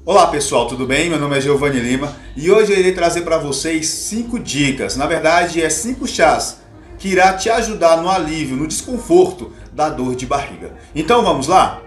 Olá pessoal, tudo bem? Meu nome é Giovanni Lima e hoje eu irei trazer para vocês 5 dicas, na verdade 5 chás que irá te ajudar no alívio, no desconforto da dor de barriga. Então vamos lá?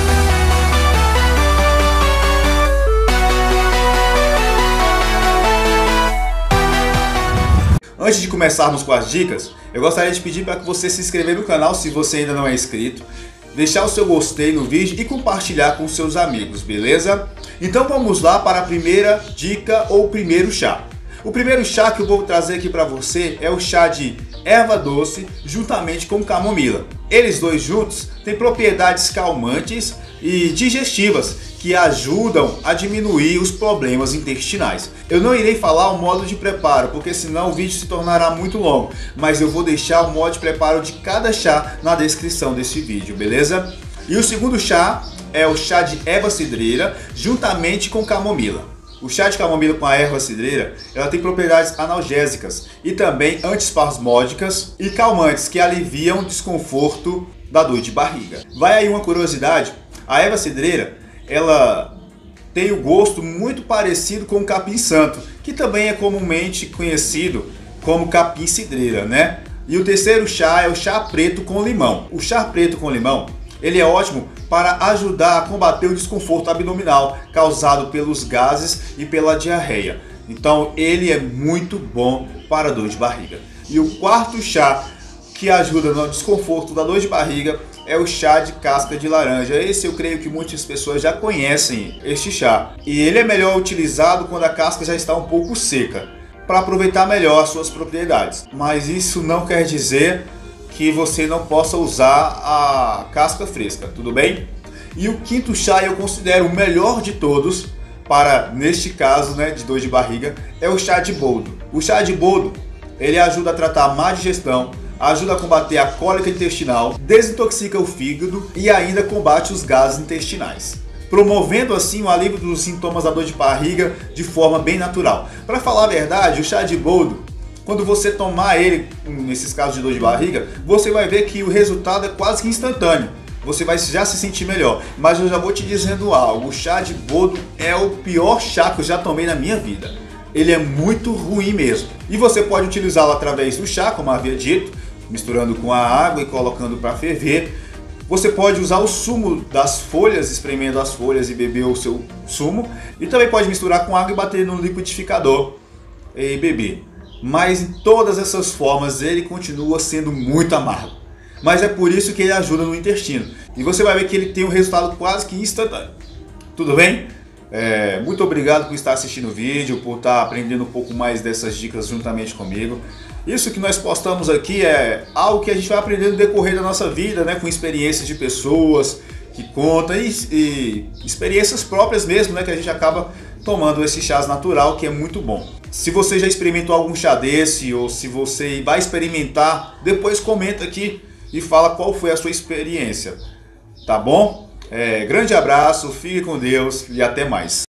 Antes de começarmos com as dicas, eu gostaria de pedir para que você se inscrever no canal se você ainda não é inscrito, deixar o seu gostei no vídeo e compartilhar com seus amigos, beleza? Então vamos lá para a primeira dica ou primeiro chá. O primeiro chá que eu vou trazer aqui para você é o chá de erva doce juntamente com camomila. Eles dois juntos têm propriedades calmantes e digestivas que ajudam a diminuir os problemas intestinais. Eu não irei falar o modo de preparo, porque senão o vídeo se tornará muito longo, mas eu vou deixar o modo de preparo de cada chá na descrição desse vídeo, beleza? E o segundo chá é o chá de erva cidreira juntamente com camomila. O chá de camomila com a erva cidreira, ela tem propriedades analgésicas e também antiespasmódicas e calmantes que aliviam o desconforto da dor de barriga. Vai aí uma curiosidade, a erva cidreira, ela tem o gosto muito parecido com o capim santo, que também é comumente conhecido como capim cidreira, né? E o terceiro chá é o chá preto com limão. O chá preto com limão, ele é ótimo para ajudar a combater o desconforto abdominal causado pelos gases e pela diarreia. Então ele é muito bom para a dor de barriga. E o quarto chá que ajuda no desconforto da dor de barriga é o chá de casca de laranja. Esse eu creio que muitas pessoas já conhecem este chá. E ele é melhor utilizado quando a casca já está um pouco seca, para aproveitar melhor as suas propriedades. Mas isso não quer dizer que você não possa usar a casca fresca, tudo bem? E o quinto chá eu considero o melhor de todos para, neste caso, né, de dor de barriga, é o chá de boldo. O chá de boldo, ele ajuda a tratar a má digestão, ajuda a combater a cólica intestinal, desintoxica o fígado e ainda combate os gases intestinais, promovendo assim o alívio dos sintomas da dor de barriga de forma bem natural. Para falar a verdade, o chá de boldo, quando você tomar ele, nesses casos de dor de barriga, você vai ver que o resultado é quase que instantâneo. Você vai já se sentir melhor. Mas eu já vou te dizendo algo, o chá de boldo é o pior chá que eu já tomei na minha vida. Ele é muito ruim mesmo. E você pode utilizá-lo através do chá, como havia dito, misturando com a água e colocando para ferver. Você pode usar o sumo das folhas, espremendo as folhas e beber o seu sumo. E também pode misturar com água e bater no liquidificador e beber. Mas em todas essas formas ele continua sendo muito amargo. Mas é por isso que ele ajuda no intestino. E você vai ver que ele tem um resultado quase que instantâneo. Tudo bem? Muito obrigado por estar assistindo o vídeo, por estar aprendendo um pouco mais dessas dicas juntamente comigo. Isso que nós postamos aqui é algo que a gente vai aprender no decorrer da nossa vida, né, com experiências de pessoas que contam e experiências próprias mesmo, né, que a gente acaba tomando esse chás natural, que é muito bom. Se você já experimentou algum chá desse ou se você vai experimentar, depois comenta aqui e fala qual foi a sua experiência, tá bom? Grande abraço, fique com Deus e até mais.